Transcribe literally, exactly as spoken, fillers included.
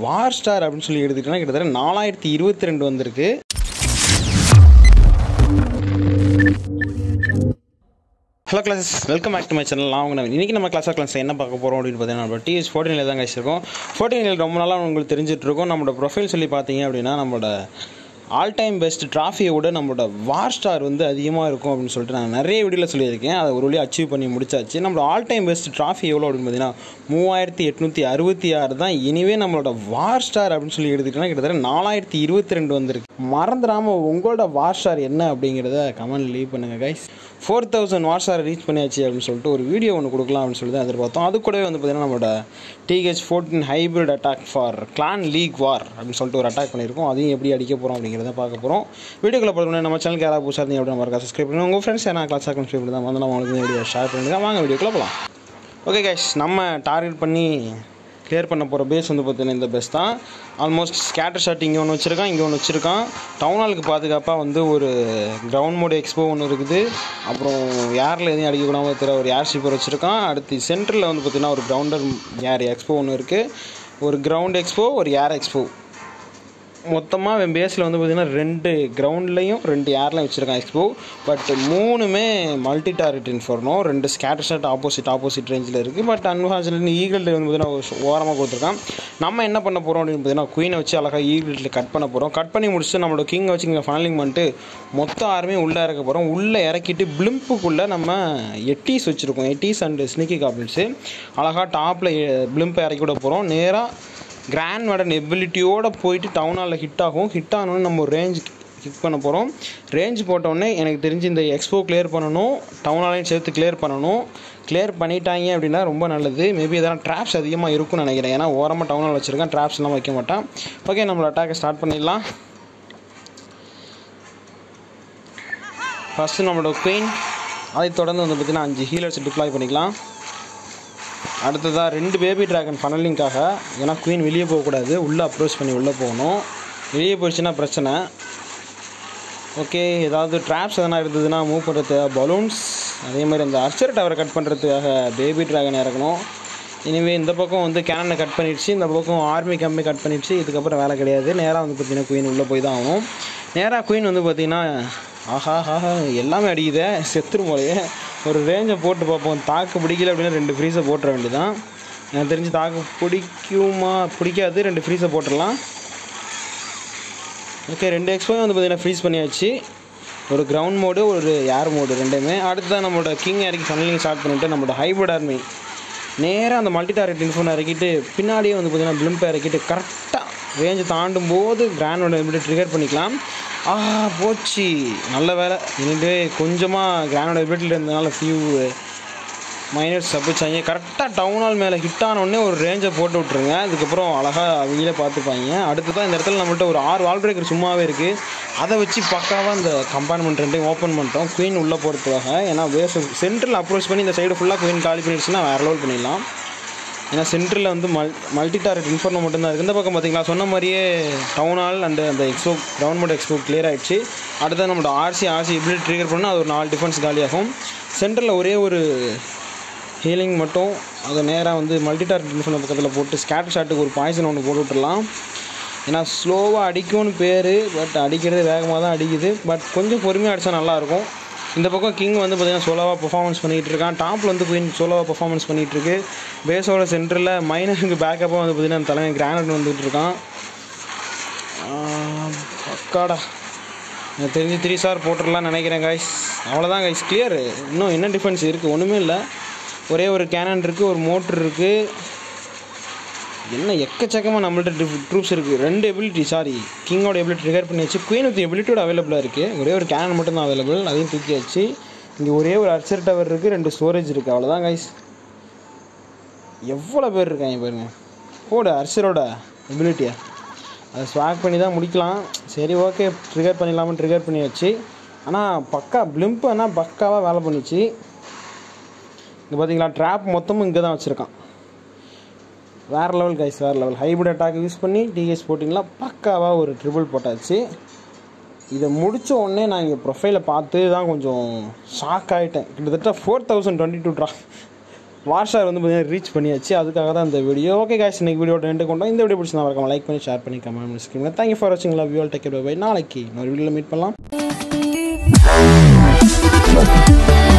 வார் star அப்படின்னு சொல்லி எடுத்துக்கிட்டோம்னா கிட்டத்தட்ட நாலாயிரத்தி இருபத்தி ரெண்டு வந்திருக்கு. Hello clash, welcome back to my channel. நான் உங்கள் இன்றைக்கி நம்ம கிளாஸ் ஆஃப் கிளாஸ் என்ன பார்க்க போகிறோம் அப்படின்னு பார்த்தீங்கன்னா நம்ம டி ஹெச் ஃபோர்டீனில் தான் கழிச்சிருக்கோம். ஃபோர்டீனில் ரொம்ப நாளாக உங்களுக்கு தெரிஞ்சிட்ருக்கோம். நம்மளோட ப்ரொஃபைல் சொல்லி பார்த்தீங்க அப்படின்னா நம்மளோட ஆல் டைம் பெஸ்ட் ட்ராஃபியை விட நம்மளோட வார் ஸ்டார் வந்து அதிகமாக இருக்கும் அப்படின்னு சொல்லிட்டு நான் நிறைய வீடியோவில் சொல்லியிருக்கேன். அதை ஒரு வழியாக அச்சீவ் பண்ணி முடிச்சாச்சு. நம்மளோட ஆல் டைம் பெஸ்ட் ட்ராஃபி எவ்வளோ அப்படின்னு பார்த்தீங்கன்னா மூவாயிரத்தி எட்நூற்றி அறுபத்தி ஆறு தான். இனிவே நம்மளோட வார் ஸ்டார் அப்படின்னு சொல்லி எடுத்துக்கிட்டோம்னா கிட்டத்தட்ட நாலாயிரத்தி இருபத்தி ரெண்டு வந்திருக்கு. மறந்துடாமல் உங்களோட வார் ஸ்டார் என்ன அப்படிங்கிறத கமெண்ட் லீவ் பண்ணுங்கள் guys. Four thousand war star reach பண்ணியாச்சு அப்படின்னு சொல்லிட்டு ஒரு வீடியோ ஒன்று கொடுக்கலாம் அப்படின்னு சொல்லி தான் எதிர்பார்த்தோம். அது கூடவே வந்து பார்த்திங்கன்னா நம்மளோட T H fourteen hybrid attack for clan league war அப்படின்னு சொல்லிட்டு ஒரு அட்டாக் பண்ணியிருக்கோம். அதையும் எப்படி அடிக்க போகிறோம் அப்படிங்கிறத பார்க்க போகிறோம். வீடியோக்குள்ள பார்த்தோம்னா நம்ம சேனலுக்கு யாராவது புதுசாக இருந்தீங்க அப்படின்னு மறக்காம சப்ஸ்கிரைப் பண்ணுங்கள். உங்கள் ஃப்ரெண்ட்ஸ் யாரா கிளாஸ் சப்ஸ்கிரைப் பண்ணி தான் வந்து நம்ம உங்களுக்கு வீடியோ ஷேர் பண்ணுங்கள். வாங்க வீடியோக்குள்ள போகலாம். ஓகே கைஸ், நம்ம டார்கெட் பண்ணி கிளியர் பண்ண போகிற பேஸ் வந்து பார்த்தீங்கன்னா இந்த பேஸ் தான். ஆல்மோஸ்ட் ஸ்கேட்டர் ஷாட் இங்கே ஒன்று வச்சுருக்கான், இங்கே ஒன்று வச்சுருக்கான். டவுன் ஹாலுக்கு பாதுகாப்பாக வந்து ஒரு கிரவுண்ட் மோடு எக்ஸ்போ ஒன்று இருக்குது. அப்புறம் ஏரில் எதையும் அடிக்கக்கூடாமல் தெரிய ஒரு ஏர் ஷிப்பர் வச்சுருக்கான். அடுத்து சென்டரில் வந்து பார்த்திங்கன்னா ஒரு கிரவுண்டர் ஏர் எக்ஸ்போ ஒன்று இருக்குது. ஒரு கிரவுண்ட் எக்ஸ்போ, ஒரு ஏர் எக்ஸ்போ. மொத்தமாக பேஸில் வந்து பார்த்திங்கன்னா ரெண்டு கிரவுண்ட்லேயும் ரெண்டு ஏர்லையும் வச்சுருக்கான் எக்ஸ்போ. பட் மூணுமே மல்டி டார்கெட் இன்ஃபர்னோ, ரெண்டு ஸ்கேட்டர் ஷாட் ஆப்போசிட் ஆப்போசிட் ரேஞ்சில் இருக்குது. பட் அன்ஃபார்ச்சுனேட்லி ஈகிள் வந்து பார்த்திங்கன்னா ஓரமாக கொடுத்துருக்கான். நம்ம என்ன பண்ண போகிறோம் அப்படின்னு பார்த்தீங்கன்னா குயினை வச்சு அழகாக ஈகிள் கட் பண்ண போகிறோம். கட் பண்ணி முடிச்சுட்டு நம்மளோட கிங்கை வச்சு இங்கே ஃபனலிங் பண்ணிட்டு மொத்த ஆருமே உள்ளே இறக்க போகிறோம். உள்ளே இறக்கிட்டு பிளிம்புக்குள்ளே நம்ம எட்டீஸ் வச்சுருக்கோம். எட்டீஸ் அண்டு ஸ்னிக்கி காப்ளின்ஸு அழகாக டாப்பில் பிளிம்பை இறக்கி விட போகிறோம். நேராக கிராண்ட் வார்டன் எபிலிட்டியோடு போயிட்டு டவுன் ஹாலில் ஹிட் ஆகும். ஹிட் ஆனோடனே நம்ம ஒரு ரேஞ்ச் கிக் பண்ண போகிறோம். ரேஞ்ச் போட்டோடனே எனக்கு தெரிஞ்சு இந்த எக்ஸ்போ கிளியர் பண்ணணும், டவுன் ஹாலையும் சேர்த்து கிளியர் பண்ணணும். கிளியர் பண்ணிட்டாங்க அப்படின்னா ரொம்ப நல்லது. மேபி இதெல்லாம் ட்ராப்ஸ் அதிகமாக இருக்கும்னு நினைக்கிறேன். ஏன்னா ஓரமாக டவுன் ஹால் வச்சுருக்கேன், ட்ராப்ஸ்லாம் வைக்க மாட்டான். ஓகே, நம்மளோட அட்டாக்கை ஸ்டார்ட் பண்ணிடலாம். ஃபஸ்ட்டு நம்மளோட குயின், அதை தொடர்ந்து வந்து பார்த்திங்கன்னா அஞ்சு ஹீலர்ஸ் டிப்ளாய் பண்ணிக்கலாம். அடுத்ததாக ரெண்டு பேபி ட்ராகன் ஃபனலிங்காக, ஏன்னா குயின் வெளியே போகக்கூடாது, உள்ளே அப்ரோச் பண்ணி உள்ளே போகணும். வெளியே போயிடுச்சுன்னா பிரச்சனை. ஓகே, ஏதாவது ட்ராப்ஸ் எதனா இருந்ததுன்னா மூவ் பண்ணுறதுக்காக பலூன்ஸ், அதே மாதிரி அந்த அர்ச்சர் டவரை கட் பண்ணுறதுக்காக பேபி ட்ராகன் இறக்கணும். இனிமேல் இந்த பக்கம் வந்து கேனனை கட் பண்ணிடுச்சு, இந்த பக்கம் ஆர்மி கம்பி கட் பண்ணிடுச்சு. இதுக்கப்புறம் வேலை கிடையாது. நேராக வந்து பார்த்திங்கன்னா குயின் உள்ளே போய் தான் ஆகணும். நேராக குயின் வந்து பார்த்திங்கன்னா ஆஹா ஆஹா எல்லாமே அடிக்குதே, செத்துரும் போலையே. ஒரு ரேஞ்சை போட்டு பார்ப்போம். தாக்கு பிடிக்கல அப்படின்னா ரெண்டு ஃப்ரீஸை போட்டுற வேண்டியதான். எனக்கு தெரிஞ்சு தாக்கு பிடிக்குமா பிடிக்காது, ரெண்டு ஃப்ரீஸை போட்டுடலாம். ஓகே, ரெண்டு எக்ஸ்போயும் வந்து பார்த்திங்கன்னா ஃப்ரீஸ் பண்ணியாச்சு. ஒரு கிரவுண்ட் மோடு, ஒரு ஏர் மோடு ரெண்டுமே. அடுத்து தான் நம்மளோட கிங் இறக்கி ஃபனலிங் ஸ்டார்ட் பண்ணிவிட்டு நம்மளோட ஹைப்ரிட் ஆர்மி நேராக அந்த மல்டி டார்கெட் இன்ஃபோனை இறக்கிட்டு பின்னாடியே வந்து பார்த்திங்கன்னா பிளிம்பை இறக்கிட்டு கரெக்டாக ரேஞ்சு தாண்டும் போது கிராண்ட் எப்படி ட்ரிகர் பண்ணிக்கலாம். ஆ போச்சு, நல்ல வேலை. இனிமே கொஞ்சமாக கிராண்டோட எபிலிட்டியில் இருந்ததுனால ஃபியூ மைனர்ஸ் தப்பிச்சாங்க. கரெக்டாக டவுன் ஹால் மேலே ஹிட் ஆனோடனே ஒரு ரேஞ்சை போட்டு விட்ருங்க. அதுக்கப்புறம் அழகாக அவங்களே பார்த்துப்பாங்க. அடுத்து தான் இந்த இடத்துல நம்மள்ட்ட ஒரு ஆறு வால் பிரேக்கர் சும்மாவே இருக்குது. அதை வச்சு பக்காவாக இந்த கம்பார்ட்மெண்ட் ரெண்டையும் ஓப்பன் பண்ணிட்டோம் குயின் உள்ளே போகிறதுக்காக. ஏன்னா வேஸ் சென்ட்ரல் அப்ரோச் பண்ணி இந்த சைடு ஃபுல்லாக குயின் காலி பண்ணிடுச்சுன்னா வேறு லெவல் பண்ணிடலாம். ஏன்னா சென்ட்ரலில் வந்து மல் மல்டி டார்கெட் இன்ஃபர்னோ மட்டும்தான் இருக்குது. இந்த பக்கம் பார்த்திங்களா சொன்ன மாதிரியே டவுன் ஹால் அண்டு அந்த xbow ground mode xbow clear ஆகிடுச்சு. அடுத்த நம்மளோட ஆர்சி ஆர்சி இப்படி ட்ரிகர் பண்ணால் அது ஒரு நாலு டிஃபென்ஸ் காலியாகும். சென்டரில் ஒரே ஒரு ஹீலிங் மட்டும், அதை நேராக வந்து மல்டி டார்கெட் இன்ஃபர்னோ பக்கத்தில் போட்டு ஸ்கேட்டர் ஷாட்டுக்கு ஒரு பாய்சன் ஒன்று போட்டு விட்டுடலாம். ஏன்னா ஸ்லோவாக அடிக்கும்னு பேர், பட் அடிக்கிறது வேகமாக தான் அடிக்குது. பட் கொஞ்சம் பொறுமையாக அடித்தா நல்லாயிருக்கும். இந்த பக்கம் கிங் வந்து பார்த்திங்கன்னா சோலோவாக பர்ஃபார்மன்ஸ் பண்ணிகிட்டு இருக்கான். டாப்பில் வந்து குயின் சோலோவாக பர்ஃபார்மன்ஸ் பண்ணிகிட்டு இருக்கு. பேஸோட சென்டரில் மைனருக்கு பேக்கப்பாக வந்து பார்த்திங்கன்னா தலைமை கிரானட் வந்துகிட்டு இருக்கான். அக்காடா, எனக்கு தெரிஞ்சு த்ரீ ஸ்டார் போட்டுடலான்னு நினைக்கிறேன் கைஸ். அவ்வளோதான் கைஸ், கிளியர். இன்னும் என்ன டிஃபென்ஸ் இருக்குது? ஒன்றுமே இல்லை. ஒரே ஒரு கேனன் இருக்குது, ஒரு மோட்ரு இருக்குது. என்ன எக்கச்சக்கமாக நம்மள்ட்ட டிஃப் ட்ரூப்ஸ் இருக்குது. ரெண்டு எபிலிட்டி, சாரி கிங்கோட எபிலிட்டி ட்ரிகர் பண்ணியாச்சு. குயின் வித் எபிலிட்டியோட அவைலபிளாக இருக்குது. ஒரே ஒரு கேனன் மட்டும் தான் அவைலபிள், அதையும் தூக்கியாச்சு. இங்கே ஒரே ஒரு அர்ச்சர் டவர் இருக்குது, ரெண்டு ஸ்டோரேஜ் இருக்குது. அவ்வளோதான் கைஸ். எவ்வளோ பேர் இருக்காங்க பாருங்க. போட அர்ச்சரோட எபிலிட்டியை அதை ஸ்வாக் பண்ணி தான் முடிக்கலாம். சரி ஓகே, ட்ரிகர் பண்ணிடலாமல் ட்ரிகர் பண்ணியாச்சு. ஆனால் பக்கா பிளிம்பு ஆனால் பக்காவாக வேலை பண்ணிச்சு. இங்கே பார்த்தீங்களா, ட்ராப் மொத்தமும் இங்கே தான் வச்சுருக்கான். வேறு லெவல் கைஸ், வேறு லெவல். ஹைப்ரிட் அட்டாக் யூஸ் பண்ணி டி ஹெச் ஃபோர்டீன்லாம் பக்காவாக ஒரு ட்ரிபிள் போட்டாச்சு. இதை முடித்த உடனே நான் இங்கே ப்ரொஃபைலை பார்த்து தான் கொஞ்சம் ஷாக் ஆகிட்டேன். கிட்டத்தட்ட ஃபோர் தௌசண்ட் டுவெண்ட்டி டூ ட்ரா வாட்ஸ்அப் வந்து பார்த்தீங்கன்னா ரீச் பண்ணியாச்சு. அதுக்காக தான் இந்த வீடியோ. ஓகே guys, இன்னைக்கு வீடியோ ரெண்டு கொண்டோம். இந்த வீடியோ பிடிச்சிருந்தா மறக்காம லைக் பண்ணி ஷேர் பண்ணி கமெண்ட் பண்ணி ஸ்கிரீன். தேங்க்யூ ஃபார் வாட்சிங். Love you all. Take care. Bye. நாளைக்கு இன்னொரு வீடியோவில் மீட் பண்ணலாம்.